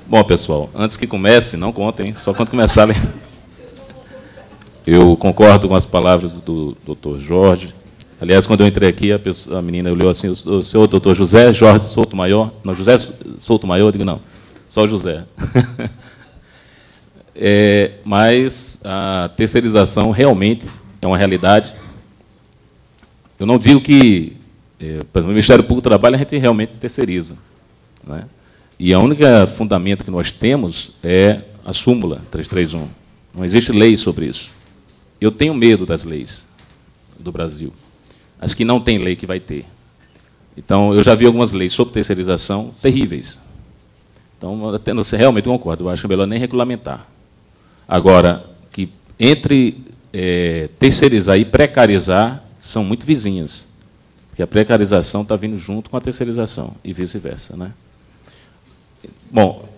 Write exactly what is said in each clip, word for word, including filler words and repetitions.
Bom, pessoal, antes que comece, não contem, só quando começarem. Eu concordo com as palavras do doutor Jorge. Aliás, quando eu entrei aqui, a, pessoa, a menina olhou assim, o senhor doutor José Jorge Souto Maior, não, José Souto Maior, eu digo, não, só o José. É, mas a terceirização realmente é uma realidade. Eu não digo que, é, no Ministério Público do Trabalho, a gente realmente terceiriza, né? E o único fundamento que nós temos é a súmula trezentos e trinta e um. Não existe lei sobre isso. Eu tenho medo das leis do Brasil. As que não tem lei que vai ter. Então, eu já vi algumas leis sobre terceirização terríveis. Então, até, você realmente concordo, eu acho que é melhor nem regulamentar. Agora, que entre é, terceirizar e precarizar são muito vizinhas. Porque a precarização está vindo junto com a terceirização, e vice-versa, né? Bom,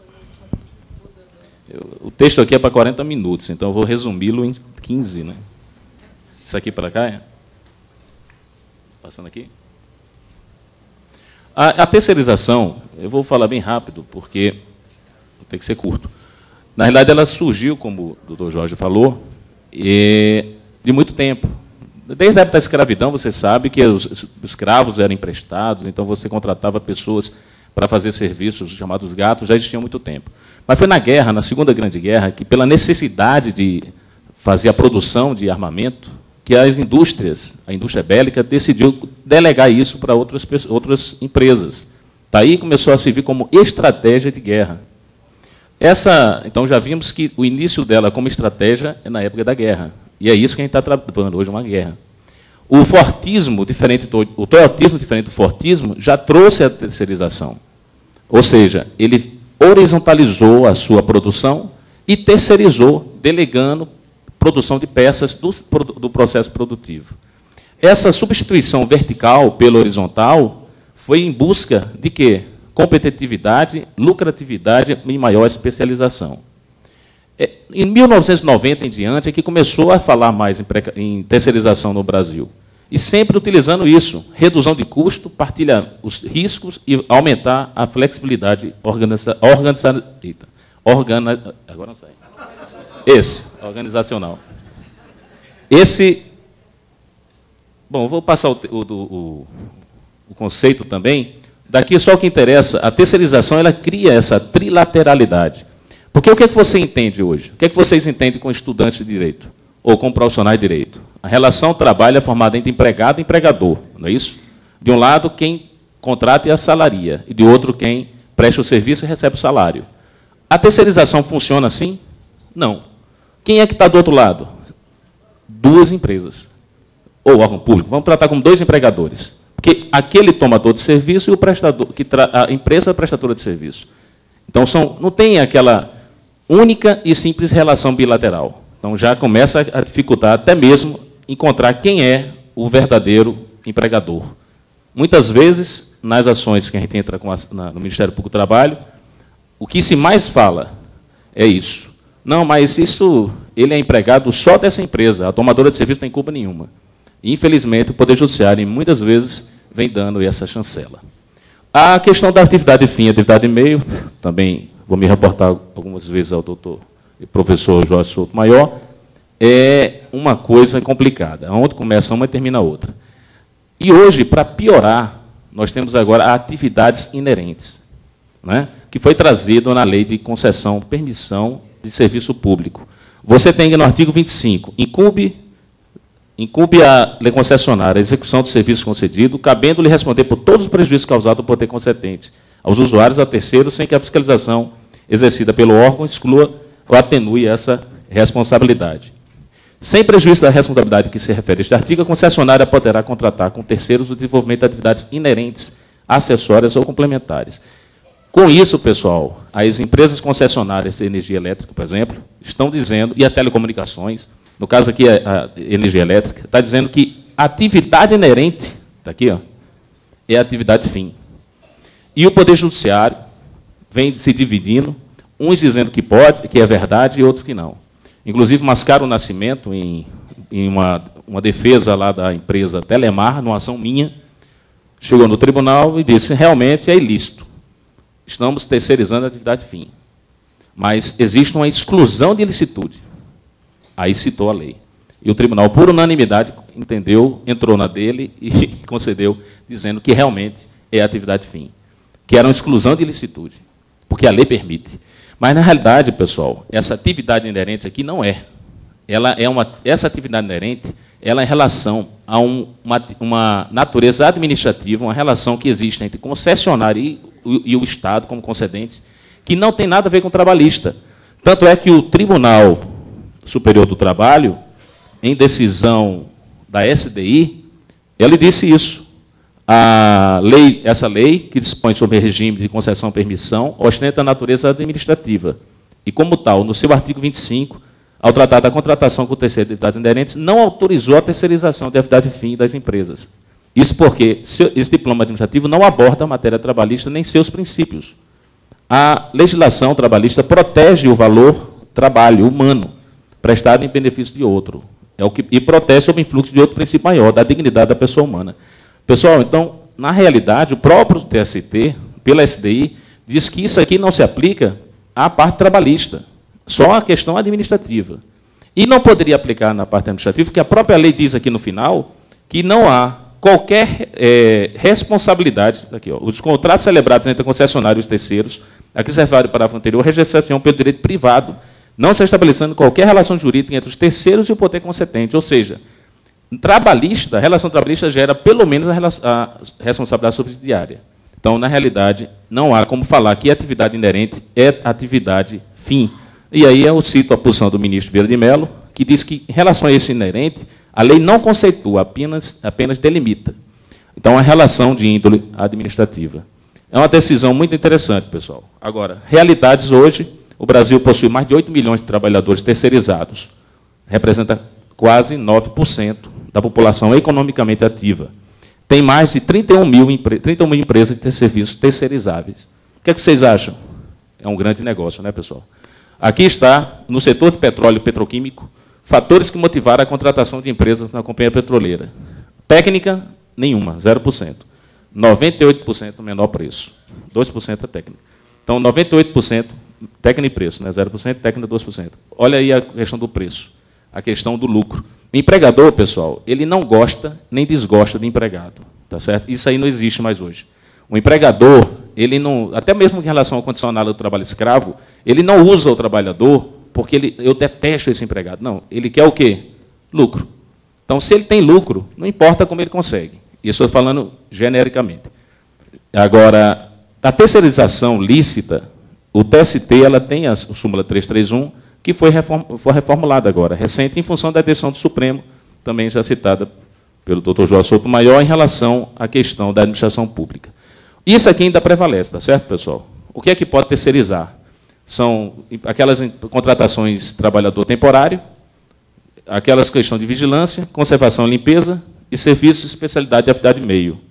eu, o texto aqui é para quarenta minutos, então eu vou resumi-lo em quinze, né? Isso aqui para cá é? Passando aqui. A, a terceirização, eu vou falar bem rápido, porque tem que ser curto. Na realidade, ela surgiu, como o doutor Jorge falou, e, de muito tempo. Desde a época da escravidão, você sabe que os, os escravos eram emprestados, então você contratava pessoas para fazer serviços chamados gatos, já existiam há muito tempo. Mas foi na guerra, na Segunda Grande Guerra, que, pela necessidade de fazer a produção de armamento, que as indústrias, a indústria bélica, decidiu delegar isso para outras, outras empresas. Daí começou a servir como estratégia de guerra. Essa, então, já vimos que o início dela como estratégia é na época da guerra. E é isso que a gente está travando hoje, uma guerra. O fortismo, diferente do, o toyotismo, diferente do fortismo, já trouxe a terceirização. Ou seja, ele horizontalizou a sua produção e terceirizou, delegando produção de peças do, do processo produtivo. Essa substituição vertical pela horizontal foi em busca de quê? Competitividade, lucratividade e maior especialização. Em mil novecentos e noventa em diante é que começou a falar mais em, em terceirização no Brasil. E sempre utilizando isso, redução de custo, partilhar os riscos e aumentar a flexibilidade organiza, organiza, organa, agora não sai. Esse, organizacional. Esse, bom, vou passar o, o, o, o conceito também. Daqui só o que interessa, a terceirização ela cria essa trilateralidade. Porque o que é que você entende hoje? O que é que vocês entendem com estudantes de direito? Ou com profissionais de direito? A relação trabalho é formada entre empregado e empregador, não é isso? De um lado, quem contrata e assalaria, e de outro, quem presta o serviço e recebe o salário. A terceirização funciona assim? Não. Quem é que está do outro lado? Duas empresas. Ou órgão público. Vamos tratar como dois empregadores. Porque aquele tomador de serviço e o prestador, que tra a empresa prestadora de serviço. Então, são, não tem aquela única e simples relação bilateral. Então, já começa a dificultar até mesmo encontrar quem é o verdadeiro empregador. Muitas vezes, nas ações que a gente entra com a, na, no Ministério Público do Trabalho, o que se mais fala é isso. Não, mas isso, ele é empregado só dessa empresa, a tomadora de serviço não tem culpa nenhuma. E, infelizmente, o Poder Judiciário, muitas vezes, vem dando essa chancela. A questão da atividade fim e atividade meio, também vou me reportar algumas vezes ao doutor e professor Jorge Souto Maior, é uma coisa complicada. Onde começa uma e termina a outra. E hoje, para piorar, nós temos agora atividades inerentes, né, que foi trazido na lei de concessão, permissão de serviço público. Você tem no artigo vinte e cinco, incumbe, incumbe a concessionária a execução do serviço concedido, cabendo-lhe responder por todos os prejuízos causados ao poder concedente aos usuários ou a terceiros, sem que a fiscalização exercida pelo órgão exclua ou atenue essa responsabilidade. Sem prejuízo da responsabilidade que se refere a este artigo, a concessionária poderá contratar com terceiros o desenvolvimento de atividades inerentes, acessórias ou complementares. Com isso, pessoal, as empresas concessionárias de energia elétrica, por exemplo, estão dizendo, e a telecomunicações, no caso aqui a, a energia elétrica, está dizendo que a atividade inerente, está aqui, ó, é a atividade fim. E o Poder Judiciário vem se dividindo, uns dizendo que pode, que é verdade, e outros que não. Inclusive, Mascaro Nascimento, em, em uma, uma defesa lá da empresa Telemar, numa ação minha, chegou no tribunal e disse realmente é ilícito. estamos terceirizando a atividade fim. Mas existe uma exclusão de ilicitude. Aí citou a lei. E o tribunal, por unanimidade, entendeu, entrou na dele e concedeu, dizendo que realmente é atividade fim, que era uma exclusão de ilicitude, porque a lei permite. Mas, na realidade, pessoal, essa atividade inerente aqui não é. Ela é uma, essa atividade inerente ela é em relação a um, uma, uma natureza administrativa, uma relação que existe entre concessionário e, e, e o Estado, como concedente, que não tem nada a ver com o trabalhista. Tanto é que o Tribunal Superior do Trabalho, em decisão da S D I, ele disse isso. A lei, essa lei, que dispõe sobre o regime de concessão e permissão, ostenta a natureza administrativa. E, como tal, no seu artigo vinte e cinco, ao tratar da contratação com terceiro de atividades inerentes, não autorizou a terceirização de atividade fim das empresas. Isso porque esse diploma administrativo não aborda a matéria trabalhista nem seus princípios. A legislação trabalhista protege o valor trabalho humano prestado em benefício de outro. É o que, e protege sob o influxo de outro princípio maior, da dignidade da pessoa humana. Pessoal, então, na realidade, o próprio T S T, pela S D I, diz que isso aqui não se aplica à parte trabalhista, só a questão administrativa. E não poderia aplicar na parte administrativa, porque a própria lei diz aqui no final que não há qualquer é, responsabilidade, aqui, ó, os contratos celebrados entre concessionários e os terceiros, aqui se refere ao parágrafo anterior, registração pelo direito privado, não se estabelecendo qualquer relação jurídica entre os terceiros e o poder concedente. Ou seja, trabalhista, a relação trabalhista gera pelo menos a, relação, a responsabilidade subsidiária. Então, na realidade, não há como falar que a atividade inerente é atividade fim. E aí eu cito a posição do ministro Vieira de Mello, que diz que, em relação a esse inerente, a lei não conceitua, apenas, apenas delimita. Então, a relação de índole administrativa. É uma decisão muito interessante, pessoal. Agora, realidades hoje, o Brasil possui mais de oito milhões de trabalhadores terceirizados. Representa quase nove por cento da população economicamente ativa. Tem mais de trinta e um mil, trinta e um mil empresas de serviços terceirizáveis. O que é que vocês acham? É um grande negócio, né, pessoal? Aqui está, no setor de petróleo e petroquímico, fatores que motivaram a contratação de empresas na companhia petroleira. Técnica, nenhuma, zero por cento. noventa e oito por cento menor preço. dois por cento é técnica. Então, noventa e oito por cento técnica e preço, né? zero por cento, técnica dois por cento. Olha aí a questão do preço, a questão do lucro. O empregador, pessoal, ele não gosta nem desgosta de empregado. Tá certo? Isso aí não existe mais hoje. O empregador, ele não, até mesmo em relação ao condicionado do trabalho escravo, ele não usa o trabalhador porque ele, eu detesto esse empregado. Não, ele quer o quê? Lucro. Então, se ele tem lucro, não importa como ele consegue. Isso eu estou falando genericamente. Agora, a terceirização lícita, o T S T ela tem a súmula trezentos e trinta e um, que foi, reform, foi reformulada agora, recente, em função da decisão do Supremo, também já citada pelo doutor João Sotomayor, em relação à questão da administração pública. Isso aqui ainda prevalece, tá certo, pessoal? O que é que pode terceirizar? São aquelas contratações de trabalhador temporário, aquelas questões de vigilância, conservação e limpeza e serviços de especialidade de atividade meio.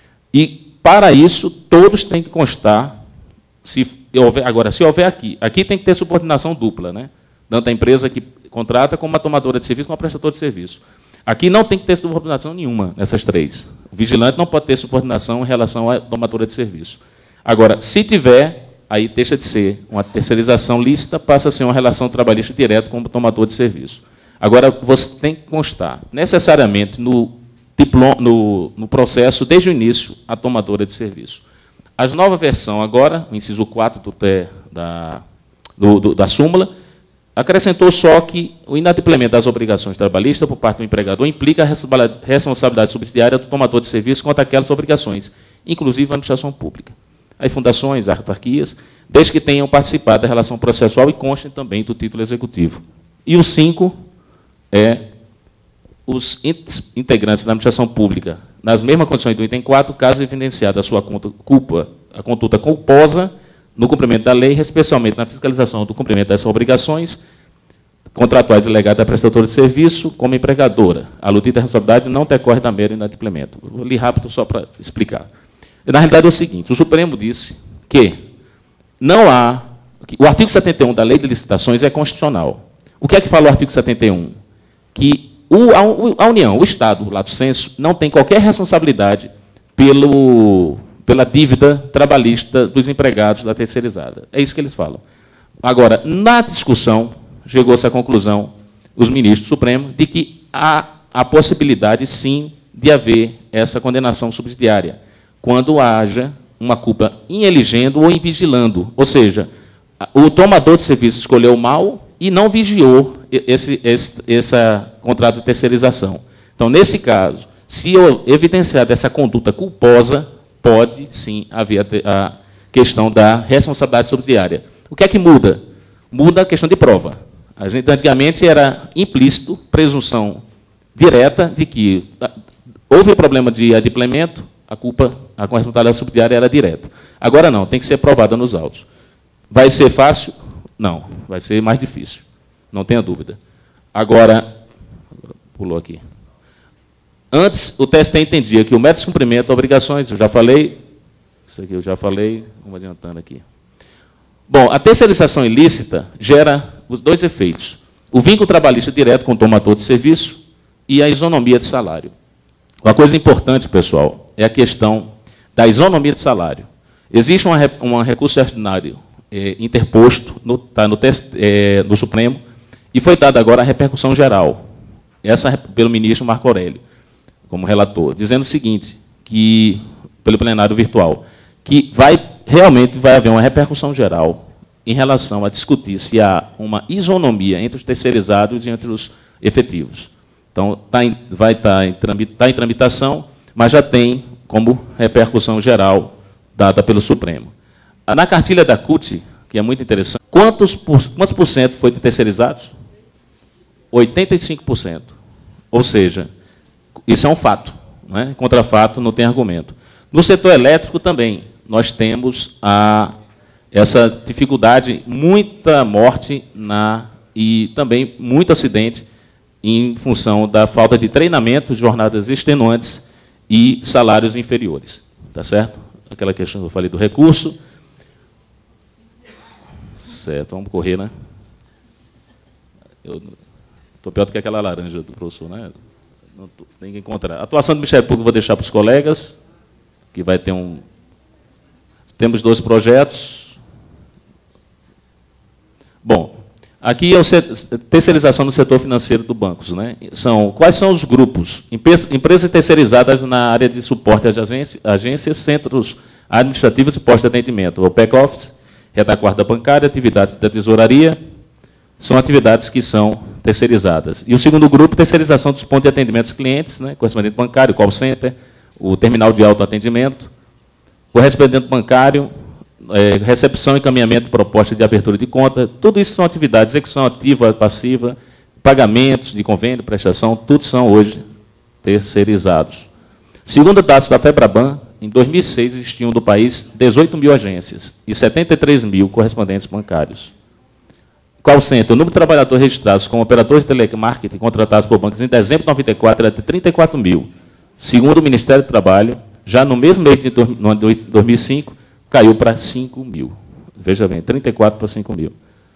E, para isso, todos têm que constar, se houver, agora, se houver aqui, aqui tem que ter subordinação dupla, né? Tanto a empresa que contrata como a tomadora de serviço, como a prestadora de serviço. Aqui não tem que ter subordinação nenhuma nessas três. O vigilante não pode ter subordinação em relação à tomadora de serviço. Agora, se tiver, aí deixa de ser uma terceirização lícita, passa a ser uma relação trabalhista direta com o tomador de serviço. Agora, você tem que constar, necessariamente, no, diploma, no, no processo, desde o início, a tomadora de serviço. A nova versão agora, o inciso quatro do, da, do, do, da súmula, acrescentou só que o inadimplemento das obrigações trabalhistas por parte do empregador implica a responsabilidade subsidiária do tomador de serviço contra aquelas obrigações, inclusive a administração pública. As fundações, as autarquias, desde que tenham participado da relação processual e constem também do título executivo. E o cinco é os integrantes da administração pública, nas mesmas condições do item quatro, caso evidenciada a sua culpa, a conduta culposa no cumprimento da lei, especialmente na fiscalização do cumprimento dessas obrigações contratuais e legadas da prestadora de serviço como empregadora. A ludida responsabilidade não decorre da mera inadimplemento. Vou ler rápido só para explicar. Na realidade, é o seguinte, o Supremo disse que não há... O artigo setenta e um da Lei de Licitações é constitucional. O que é que fala o artigo setenta e um? Que o, a, a União, o Estado, o lato sensu, não tem qualquer responsabilidade pelo... pela dívida trabalhista dos empregados da terceirizada. É isso que eles falam. Agora, na discussão, chegou-se à conclusão, os ministros do Supremo, de que há a possibilidade, sim, de haver essa condenação subsidiária, quando haja uma culpa em elegendo ou em vigilando. Ou seja, o tomador de serviço escolheu mal e não vigiou esse, esse essa contrato de terceirização. Então, nesse caso, se evidenciar essa conduta culposa, pode, sim, haver a questão da responsabilidade subsidiária. O que é que muda? Muda a questão de prova. A gente, antigamente, era implícito, presunção direta de que houve problema de adimplemento, a culpa, a responsabilidade subsidiária era direta. Agora não, tem que ser provada nos autos. Vai ser fácil? Não, vai ser mais difícil, não tenha dúvida. Agora, pulou aqui. Antes, o T S T entendia que o método de cumprimento, obrigações, eu já falei, isso aqui eu já falei, vamos adiantando aqui. Bom, a terceirização ilícita gera os dois efeitos. O vínculo trabalhista direto com o tomador de serviço e a isonomia de salário. Uma coisa importante, pessoal, é a questão da isonomia de salário. Existe um, um recurso extraordinário é, interposto no, tá, no, test, é, no Supremo e foi dada agora a repercussão geral, essa pelo ministro Marco Aurélio, como relator, dizendo o seguinte, que, pelo plenário virtual, que vai, realmente vai haver uma repercussão geral em relação a discutir se há uma isonomia entre os terceirizados e entre os efetivos. Então, tá em, vai estar em, tá em tramitação, mas já tem como repercussão geral dada pelo Supremo. Na cartilha da C U T, que é muito interessante, quantos por, quantos por cento foi de terceirizados? oitenta e cinco por cento. Ou seja, isso é um fato. Né? Contra fato, não tem argumento. No setor elétrico também, nós temos a, essa dificuldade, muita morte na, e também muito acidente em função da falta de treinamento, jornadas extenuantes e salários inferiores. Tá certo? Aquela questão que eu falei do recurso. Certo, vamos correr, né? Eu estou pior do que aquela laranja do professor, né? Não tô, tem que encontrar. A atuação do Ministério Público eu vou deixar para os colegas, que vai ter um... Temos dois projetos. Bom, aqui é a terceirização do setor financeiro do bancos. Né? São, quais são os grupos? Empresas terceirizadas na área de suporte às agências, agências centros administrativos e postos de atendimento, o back-office, retaguarda bancária, atividades da tesouraria, são atividades que são terceirizadas. E o segundo grupo, terceirização dos pontos de atendimento dos clientes, né, correspondente bancário, call center, o terminal de autoatendimento, correspondente bancário, é, recepção e encaminhamento de proposta de abertura de conta, tudo isso são atividades, execução ativa, passiva, pagamentos de convênio, prestação, tudo são hoje terceirizados. Segundo dados da FEBRABAN, em dois mil e seis existiam no país dezoito mil agências e setenta e três mil correspondentes bancários. Call center, o número de trabalhadores registrados como operadores de telemarketing contratados por bancos em dezembro de noventa e quatro era de trinta e quatro mil. Segundo o Ministério do Trabalho, já no mesmo mês de dois mil e cinco, caiu para cinco mil. Veja bem, trinta e quatro para cinco mil.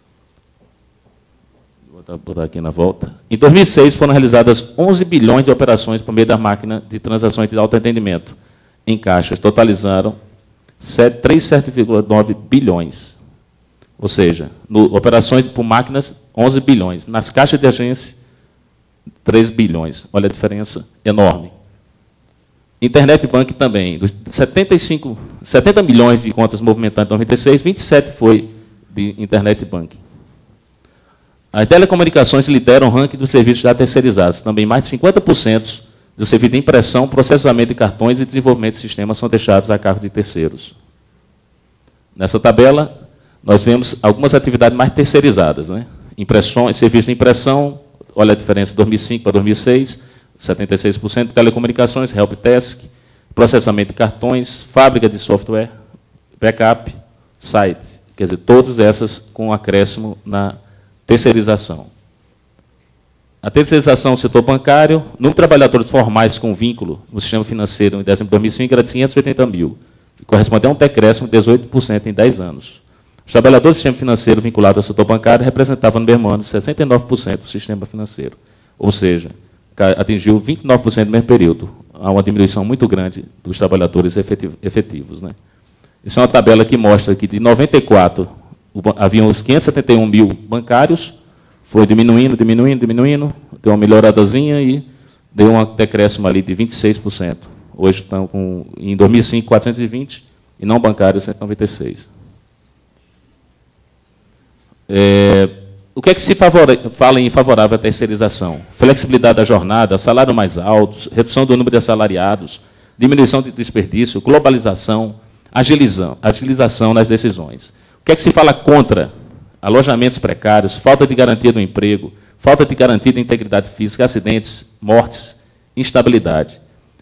Vou botar aqui na volta. Em dois mil e seis, foram realizadas onze bilhões de operações por meio da máquina de transações de autoatendimento em caixas, totalizaram três vírgula nove bilhões. Ou seja, no, operações por máquinas, onze bilhões. Nas caixas de agência, três bilhões. Olha a diferença enorme. Internet Bank também. Dos setenta e cinco, setenta milhões de contas movimentadas em noventa e seis, vinte e sete foi de Internet Bank. As telecomunicações lideram o ranking dos serviços já terceirizados. Também mais de cinquenta por cento dos serviços de impressão, processamento de cartões e desenvolvimento de sistemas são deixados a cargo de terceiros. Nessa tabela, nós vemos algumas atividades mais terceirizadas. Né? Impressões, serviços de impressão, olha a diferença de dois mil e cinco para dois mil e seis, setenta e seis por cento, telecomunicações, helpdesk, processamento de cartões, fábrica de software, backup, site. Quer dizer, todas essas com acréscimo na terceirização. A terceirização do setor bancário, número de trabalhadores formais com vínculo no sistema financeiro em dezembro de dois mil e cinco era de quinhentos e oitenta mil, e corresponde a um decréscimo de dezoito por cento em dez anos. Os trabalhadores do sistema financeiro vinculados ao setor bancário representavam, no mesmo ano, sessenta e nove por cento do sistema financeiro, ou seja, atingiu vinte e nove por cento no mesmo período. há uma diminuição muito grande dos trabalhadores efetivos, né? Isso é uma tabela que mostra que, de noventa e quatro, haviam os quinhentos e setenta e um mil bancários, foi diminuindo, diminuindo, diminuindo, deu uma melhoradazinha e deu um decréscimo ali de vinte e seis por cento. Hoje estão com, em dois mil e cinco, quatrocentos e vinte, e não bancários, cento e noventa e seis. É, o que é que se favore, fala em favorável à terceirização? Flexibilidade da jornada, salário mais alto, redução do número de assalariados, diminuição de desperdício, globalização, agilização, agilização nas decisões. O que é que se fala contra? Alojamentos precários, falta de garantia do emprego, falta de garantia de integridade física, acidentes, mortes, instabilidade.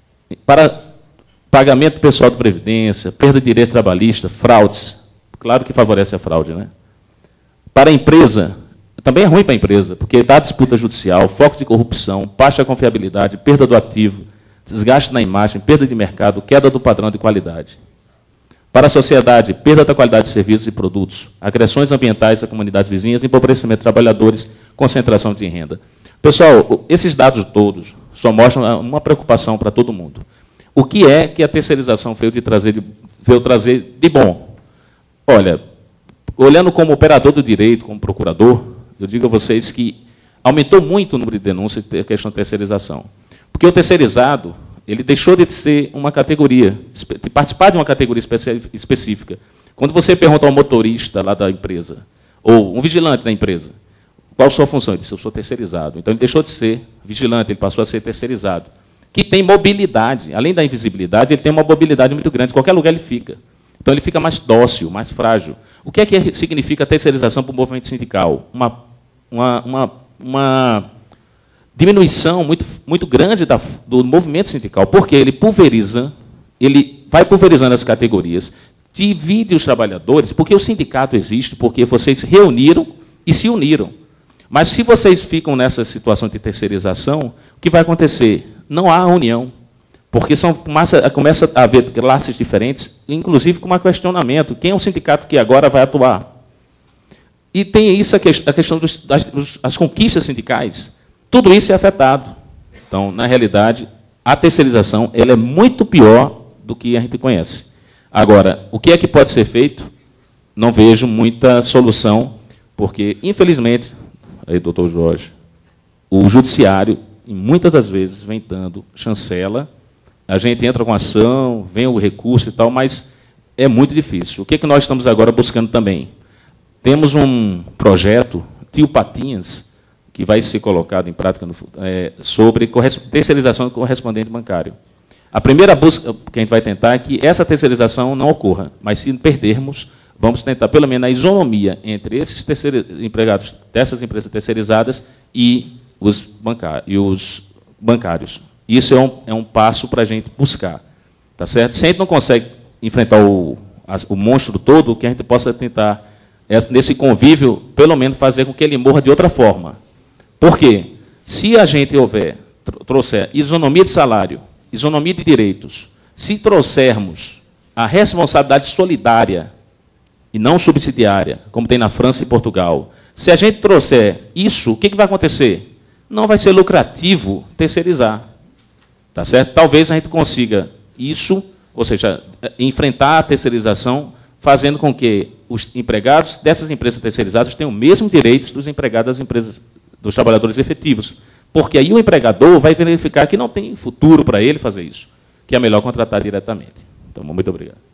Para pagamento pessoal de previdência, perda de direito trabalhista, fraudes. Claro que favorece a fraude, né? Para a empresa, também é ruim para a empresa, porque dá disputa judicial, foco de corrupção, baixa confiabilidade, perda do ativo, desgaste na imagem, perda de mercado, queda do padrão de qualidade. Para a sociedade, perda da qualidade de serviços e produtos, agressões ambientais a comunidades vizinhas, empobrecimento de trabalhadores, concentração de renda. Pessoal, esses dados todos só mostram uma preocupação para todo mundo. O que é que a terceirização veio, de trazer, de, veio trazer de bom? Olha, olhando como operador do direito, como procurador, eu digo a vocês que aumentou muito o número de denúncias da questão da terceirização. Porque o terceirizado, ele deixou de ser uma categoria, de participar de uma categoria específica. Quando você pergunta ao motorista lá da empresa, ou um vigilante da empresa, qual a sua função? Ele disse, eu sou terceirizado. Então, ele deixou de ser vigilante, ele passou a ser terceirizado. Que tem mobilidade. Além da invisibilidade, ele tem uma mobilidade muito grande. Qualquer lugar ele fica. Então, ele fica mais dócil, mais frágil. O que é que significa a terceirização para o movimento sindical? Uma, uma, uma, uma diminuição muito, muito grande da, do movimento sindical, porque ele pulveriza, ele vai pulverizando as categorias, divide os trabalhadores, porque o sindicato existe, porque vocês se reuniram e se uniram. Mas, se vocês ficam nessa situação de terceirização, o que vai acontecer? Não há união, porque são, começa, começa a haver classes diferentes, inclusive com um questionamento. Quem é o sindicato que agora vai atuar? E tem isso, a questão, a questão dos, das das conquistas sindicais. Tudo isso é afetado. Então, na realidade, a terceirização ela é muito pior do que a gente conhece. Agora, o que é que pode ser feito? Não vejo muita solução, porque, infelizmente, aí, doutor Jorge, o judiciário, muitas das vezes, vem dando chancela, a gente entra com ação, vem o recurso e tal, mas é muito difícil. O que é que nós estamos agora buscando também? Temos um projeto, Tio Patinhas, que vai ser colocado em prática no, é, sobre terceirização do correspondente bancário. A primeira busca que a gente vai tentar é que essa terceirização não ocorra, mas, se perdermos, vamos tentar, pelo menos, a isonomia entre esses empregados dessas empresas terceirizadas e os, bancários, e os bancários. Isso é um, é um passo para a gente buscar. Tá certo? Se a gente não consegue enfrentar o, as, o monstro todo, que a gente possa tentar, nesse convívio, pelo menos, fazer com que ele morra de outra forma. Por quê? Se a gente houver, trouxer isonomia de salário, isonomia de direitos, se trouxermos a responsabilidade solidária e não subsidiária, como tem na França e Portugal, se a gente trouxer isso, o que vai acontecer? Não vai ser lucrativo terceirizar. Tá certo? Talvez a gente consiga isso, ou seja, enfrentar a terceirização, fazendo com que os empregados dessas empresas terceirizadas tenham o mesmo direitos dos empregados das empresas, dos trabalhadores efetivos. Porque aí o empregador vai verificar que não tem futuro para ele fazer isso, que é melhor contratar diretamente. Então, muito obrigado.